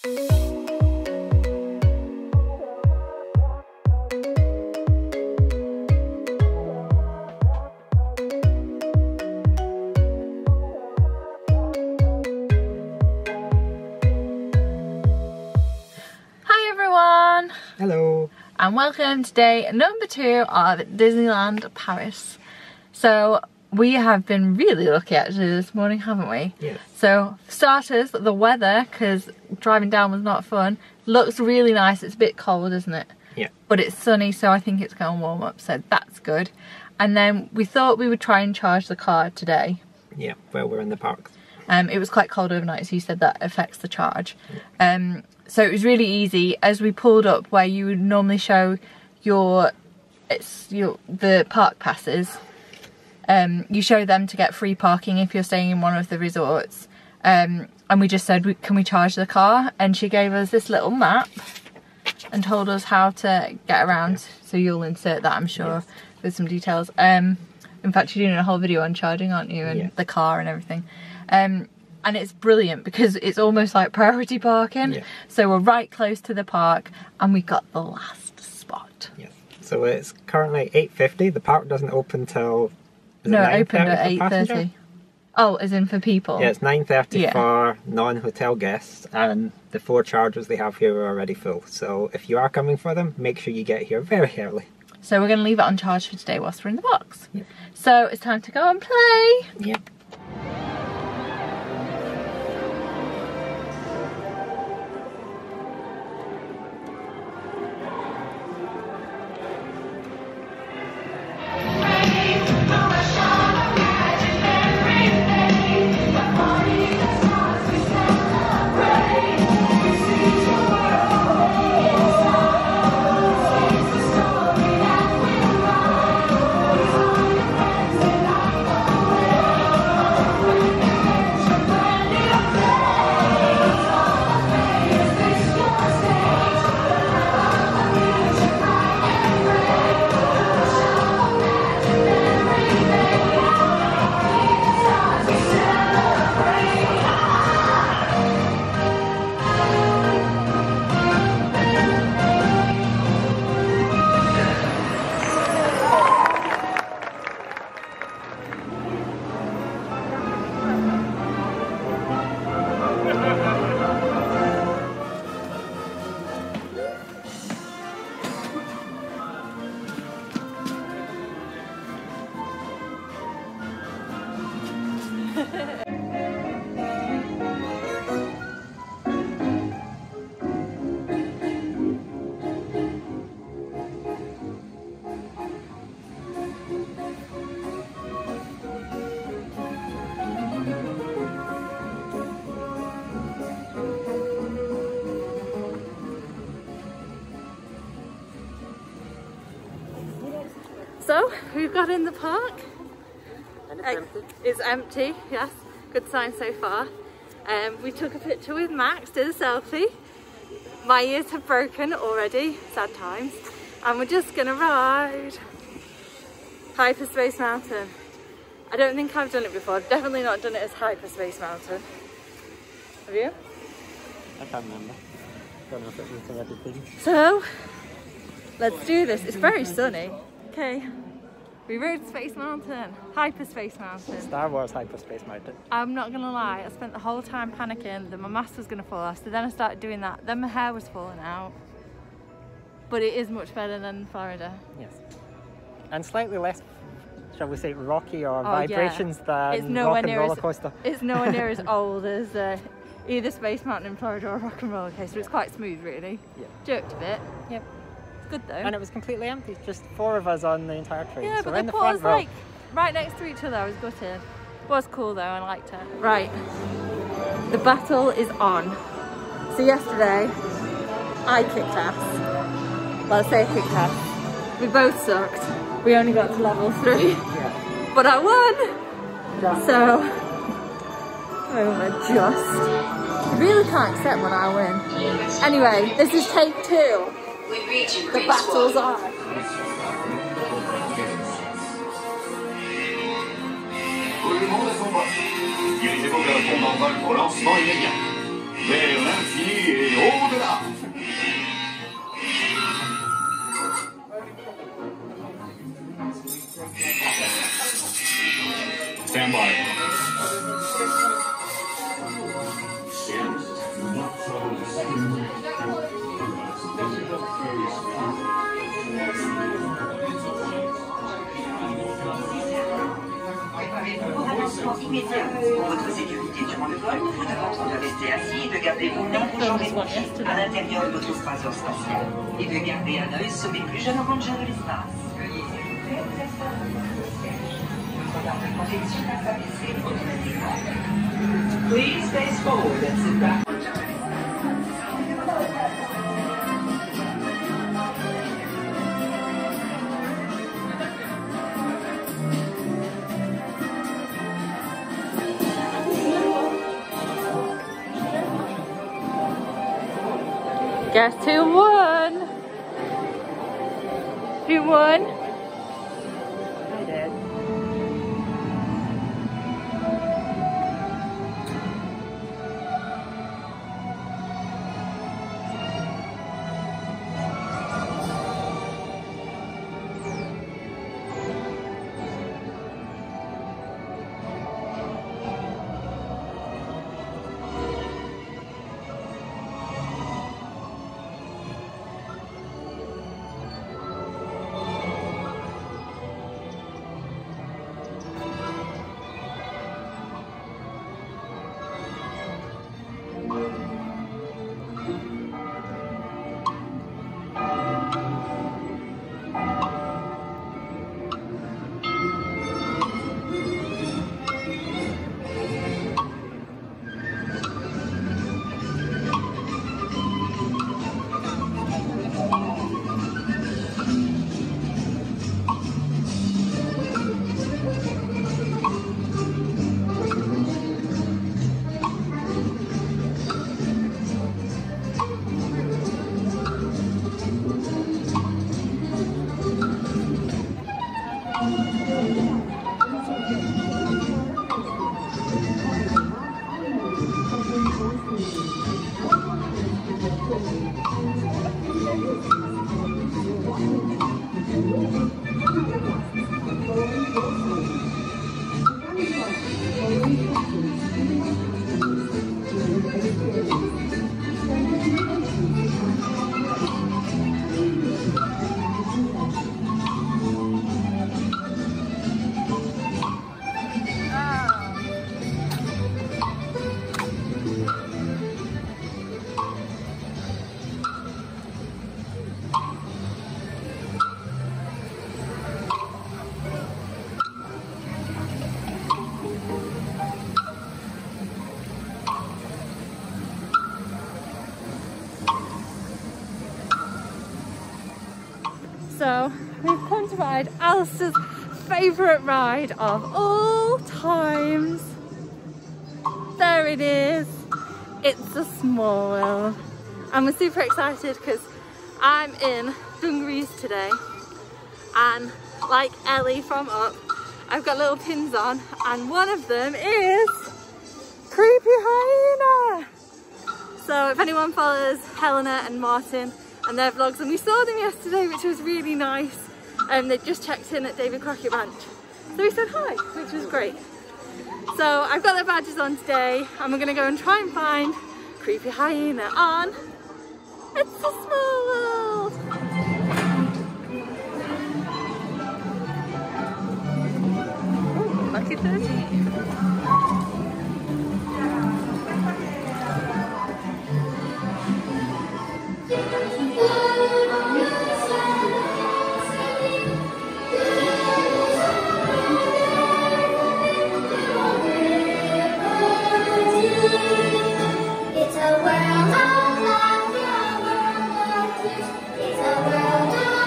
Hello and welcome to day number 2 of Disneyland Paris. So we have been really lucky actually this morning, haven't we? Yes. So for starters, the weather, because driving down was not fun, looks really nice. It's a bit cold, isn't it? Yeah. But it's sunny, so I think it's going to warm up, so that's good. And then we thought we would try and charge the car today. Yeah, well, we're in the park. It was quite cold overnight, so you said that affects the charge. So it was really easy. As we pulled up where you would normally show the park passes, you show them to get free parking if you're staying in one of the resorts. And we just said, can we charge the car? And she gave us this little map and told us how to get around. So you'll insert that, I'm sure, with some details. In fact, you're doing a whole video on charging, aren't you? And the car and everything. And it's brilliant because it's almost like priority parking. Yeah. So we're right close to the park and we got the last spot. Yes. So it's currently 8:50. The park doesn't open till... No, it opened at 8:30. Oh, as in for people? Yeah, it's 9:30 for non-hotel guests, and the 4 chargers they have here are already full. So if you are coming for them, make sure you get here very early. So we're going to leave it on charge for today whilst we're in the box. Yep. So it's time to go and play. Yep. So we've got in the park. And it's empty. It's empty, yes. Good sign so far. We took a picture with Max, did a selfie. My ears have broken already, sad times. And we're just gonna ride Hyperspace Mountain. I don't think I've done it before. I've definitely not done it as Hyperspace Mountain. Have you? I can't remember. Don't know if it was already been. So, let's do this. It's very sunny. Okay, we rode Space Mountain, Hyperspace Mountain. Star Wars Hyperspace Mountain. I'm not gonna lie, I spent the whole time panicking that my mask was gonna fall off, so then I started doing that, then my hair was falling out. But it is much better than Florida. Yes. And slightly less, shall we say, rocky or vibrations than Rock and Roller Coaster. It's nowhere near as old as either Space Mountain in Florida or Rock and Roller Coaster. It's quite smooth, really. Yeah. Jerked a bit. Yep. Good though. And it was completely empty, just 4 of us on the entire train. Yeah, so but we're in they the put front us row. like right next to each other. I was gutted. It was cool though, I liked it. Right, the battle is on. So yesterday, I kicked ass. Well, I say I kicked ass. We both sucked. We only got to level 3. Yeah. But I won! Just. So, I really can't accept when I win. Anyway, this is take 2. The battle's on. Dirigez-vous vers le pont d'envol pour lancement immédiat. Vers l'infini et Stand by. Immédiat. Pour votre sécurité durant le vol, nous vous demandons de rester assis et de garder vos mains vos jambes épanchées à l'intérieur de votre ascenseur spatial et de garder un œil sur les plus jeunes rangers de l'espace. Veuillez s'il vous plaît vous asseoir au niveau des sièges. Le programme de protection va s'abaisser automatiquement. Please face forward and sit back. Guess who won? Who won? I did. So we've come to ride Alistair's favourite ride of all times. There it is. It's a small world. And we're super excited because I'm in dungarees today. And like Ellie from Up, I've got little pins on, and one of them is Creepy Hyena. So if anyone follows Helena and Martin and their vlogs, and we saw them yesterday, which was really nice, and they just checked in at David Crockett Ranch, so we said hi, which was great. So I've got their badges on today, and we're going to go and try and find Creepy Hyena on It's a Small World. Ooh, lucky 30.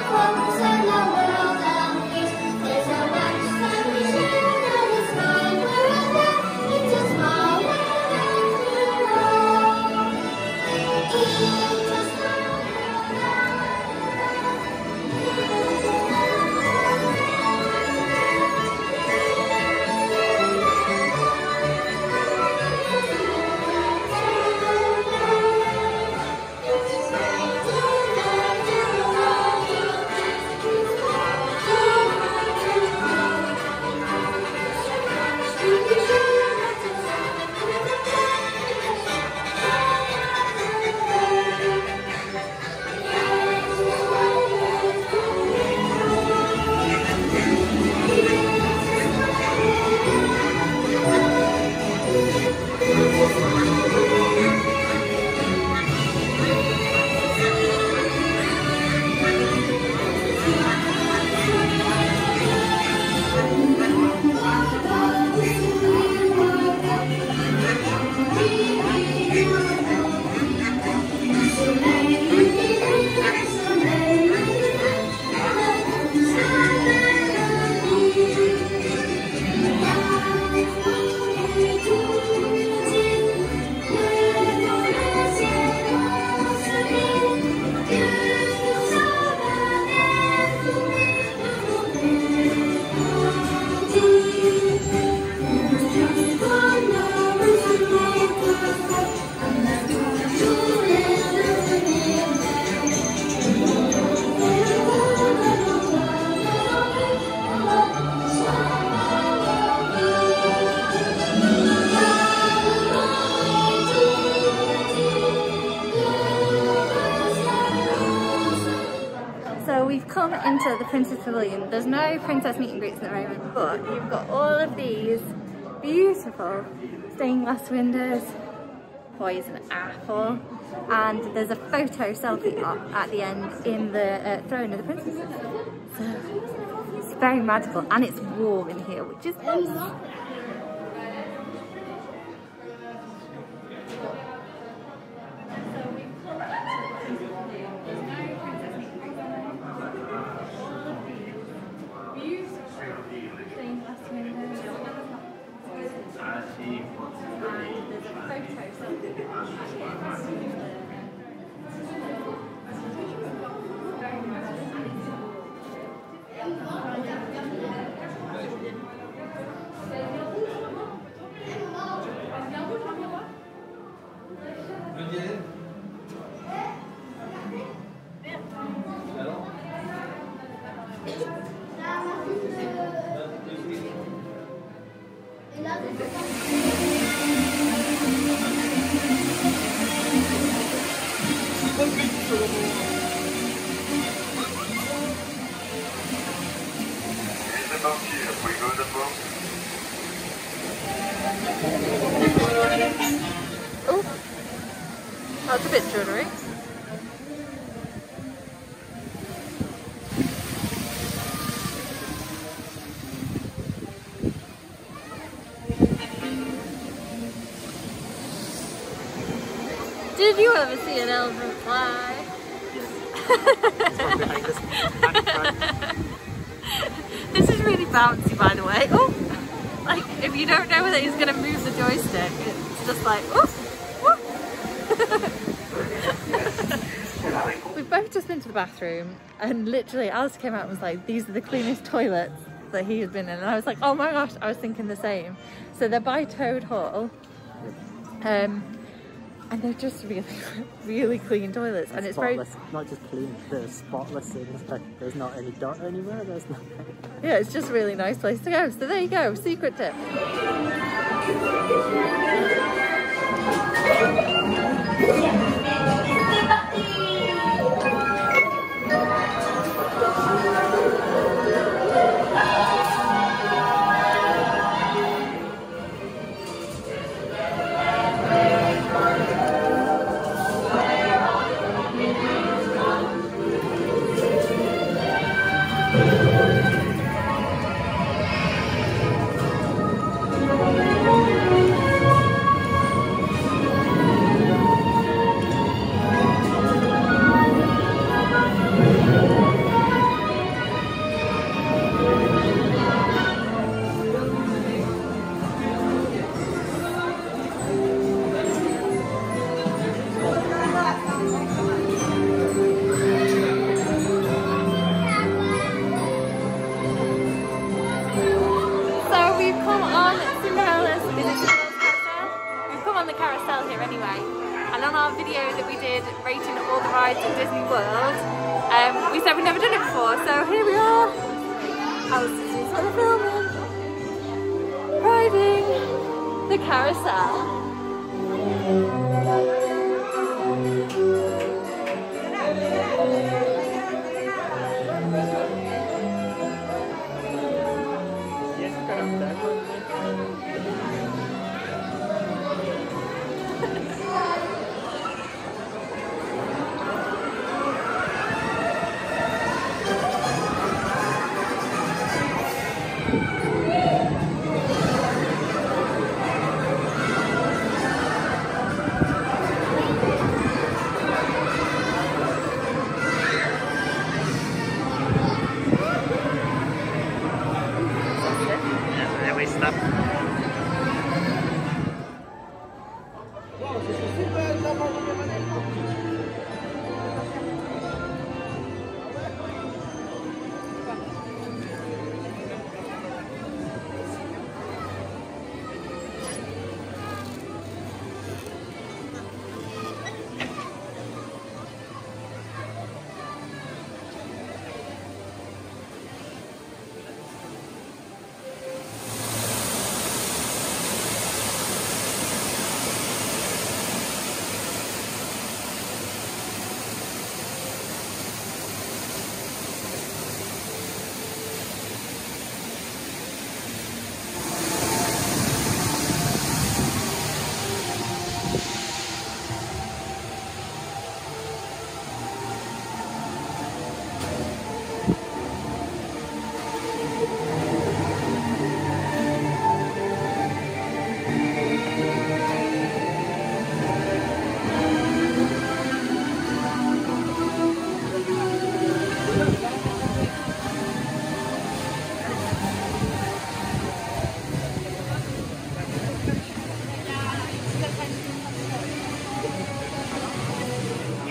It's a we've come into the Princess Pavilion. There's no princess meet and greets at the moment, but you've got all of these beautiful stained glass windows, poison apple, and there's a photo selfie op at the end in the throne of the princesses. So it's very magical, and it's warm in here, which is nice. Oh, that's a bit jewellery. Did you ever see an elephant fly? This is really bouncy, by the way. Oh, like if you don't know whether he's going to move the joystick, it's just like, oof, woof. We've both just been to the bathroom, and literally Alice came out and was like, these are the cleanest toilets that he has been in. And I was like, oh my gosh, I was thinking the same. So they're by Toad Hall. And they're just really, really clean toilets, and it's spotless, very not just clean, they're spotless. There's not any dirt anywhere. There's nothing. Yeah, it's just a really nice place to go. So there you go, secret tip. Carrousel here anyway, and on our video that we did rating all the rides at Disney World, we said we'd never done it before, so here we are. Alice is for the filming, riding the carousel.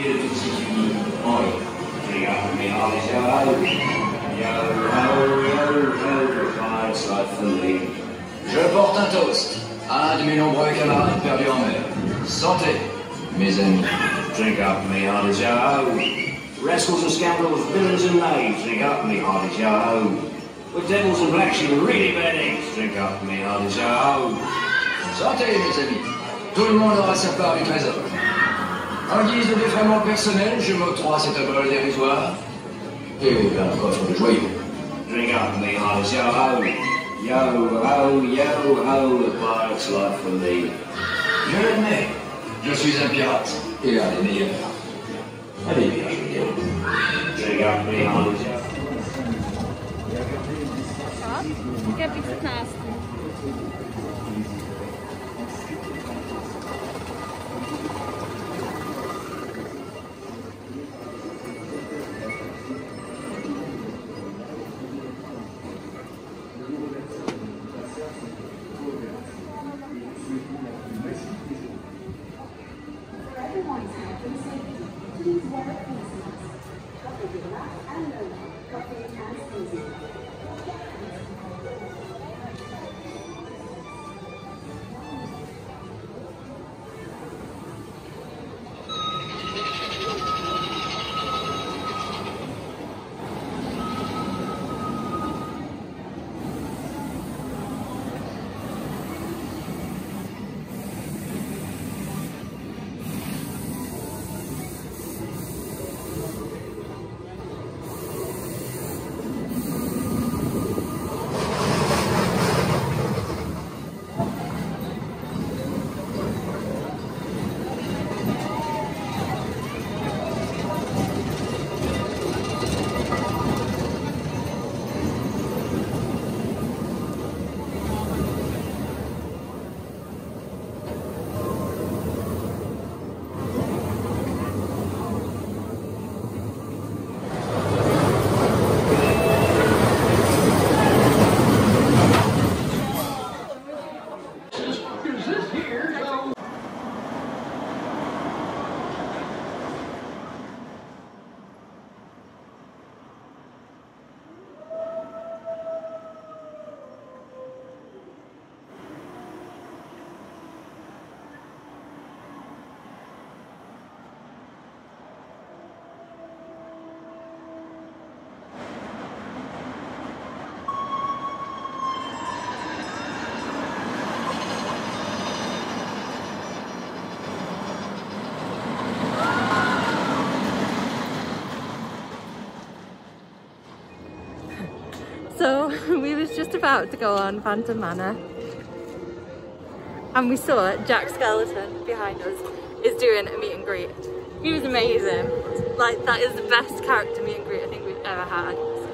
de toute sécurité. Oui. Drink up me hearties, yo-ho. Yo-ho, yo-ho, the fight's life for me. Je porte un toast à un de mes nombreux camarades perdus en mer. Santé, mes amis. Drink up me hearties, yo-ho. Rascals and scoundrels, villains and knaves, drink up me hearties, yo-ho. With devils and black sheep and really bad eggs, drink up me hearties, yo-ho. Santé, mes amis. Tout le monde aura sa part du trésor. En guise de défraiement personnel, je m'octroie cet obol dérisoire. Et un coffre de joyaux. Drink up me hearties, yo-ho. Yo-ho, yo-ho, the pirate's life for me. Je l'admets, je suis un pirate, et un des meilleurs. Allez, bien, je veux dire. Drink up me hearties, yo-ho. Get me to nasty. So we was just about to go on Phantom Manor and we saw Jack-Skillington behind us is doing a meet and greet. He was amazing. Like, that is the best character meet and greet I think we've ever had.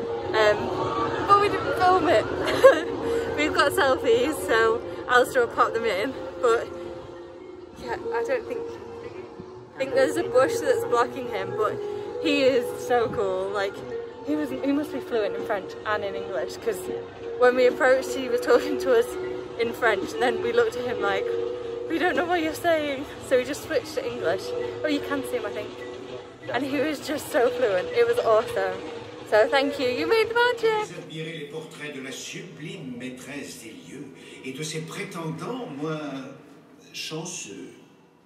But we didn't film it. We've got selfies, so Alistair will pop them in. But yeah, I don't think there's a bush that's blocking him, but he is so cool. Like, he must be fluent in French and in English, because when we approached he was talking to us in French and then we looked at him like, we don't know what you're saying, so we just switched to English. Oh, you can see him I think. And he was just so fluent, it was awesome. So thank you, you made magic! Vous admirez les portraits de la sublime maîtresse des lieux et de ses prétendants moins chanceux.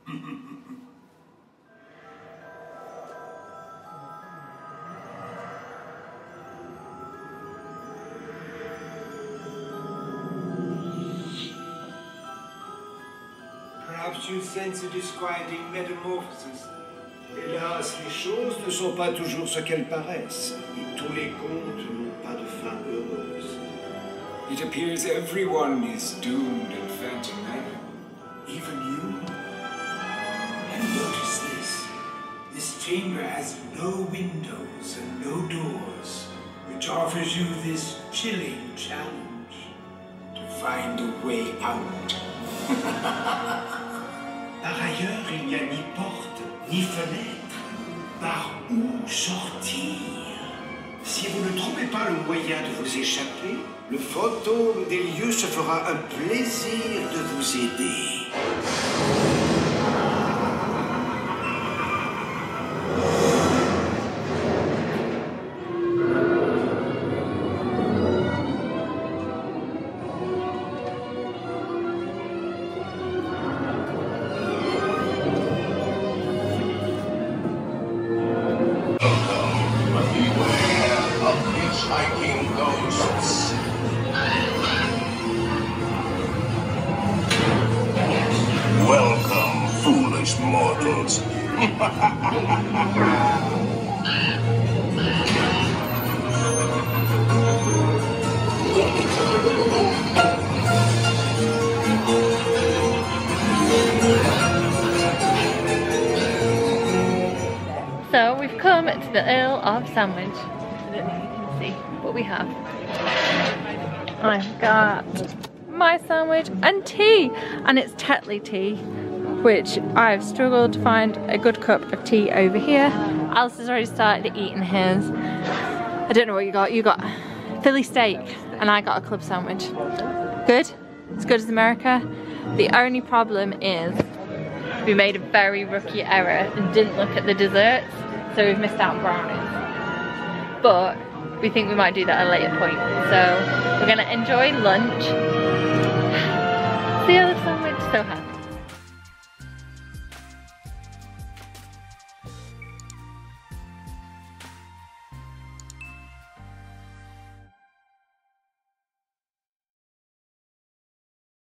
Perhaps you sense a disquieting metamorphosis. Hélas, les choses ne sont pas toujours ce qu'elles paraissent, et tous les contes n'ont pas de fin heureuse. It appears everyone is doomed in Phantom Manor. Even you? And notice this. This chamber has no windows and no doors, which offers you this chilling challenge to find a way out. Par ailleurs, il n'y a ni porte, ni fenêtre. Par où sortir? Si vous ne trouvez pas le moyen de vous échapper, le fantôme des lieux se fera un plaisir de vous aider. So we've come to the Earl of Sandwich. I don't know if you can see what we have. I've got my sandwich and tea, and it's Tetley tea, which I've struggled to find a good cup of tea over here. Alice has already started eating his. I don't know what you got. You got Philly steak, and I got a club sandwich. Good? As good as America? The only problem is we made a very rookie error and didn't look at the desserts, so we've missed out on brownies. But we think we might do that at a later point. So we're gonna enjoy lunch. See how the sandwich, so happy.